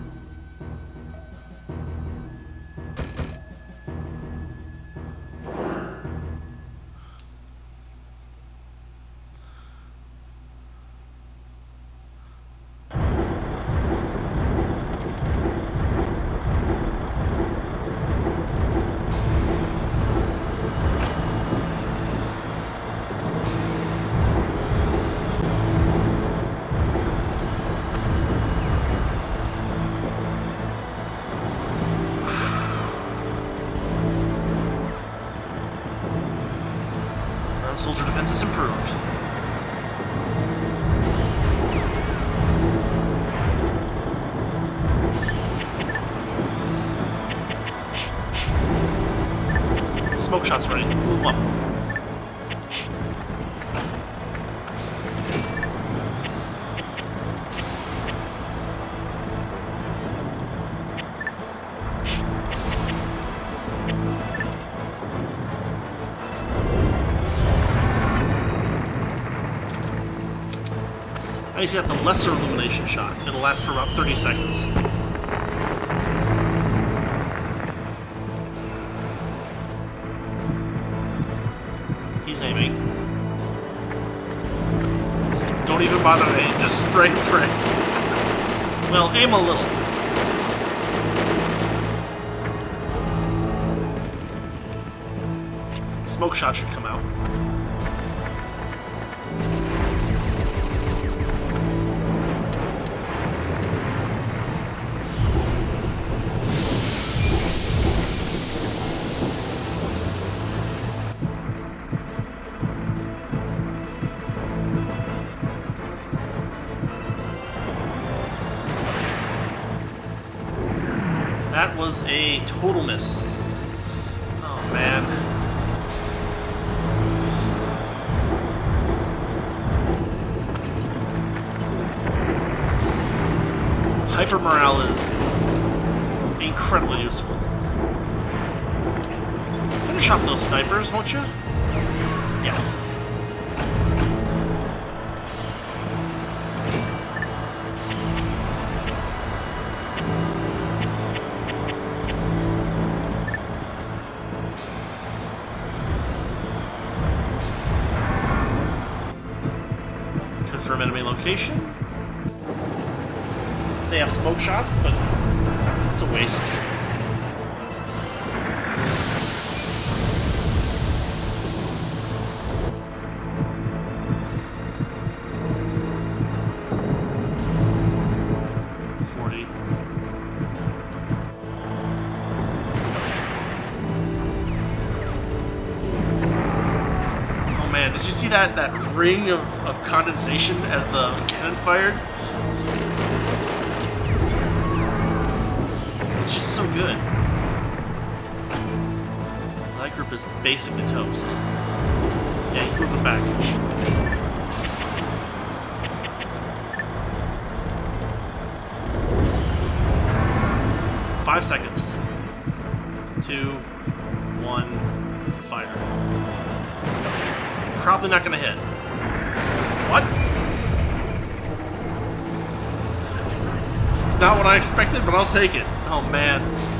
Soldier defense is improved. Smoke shots ready. Move them up. And he's got the lesser illumination shot. It'll last for about thirty seconds. He's aiming. Don't even bother to aim, just spray and pray. Well, aim a little. Smoke shot should come out. That was a total miss. Oh, man. Hyper morale is incredibly useful. Finish off those snipers, won't you? Yes. Confirm enemy location. They have smoke shots, but it's a waste. forty. Oh man, did you see that, that ring of, of condensation as the cannon fired? It's just so good. That group is basically toast. Yeah, he's moving back. Five seconds. Two, one, fire. Probably not gonna hit. What? It's not what I expected, but I'll take it. Oh man.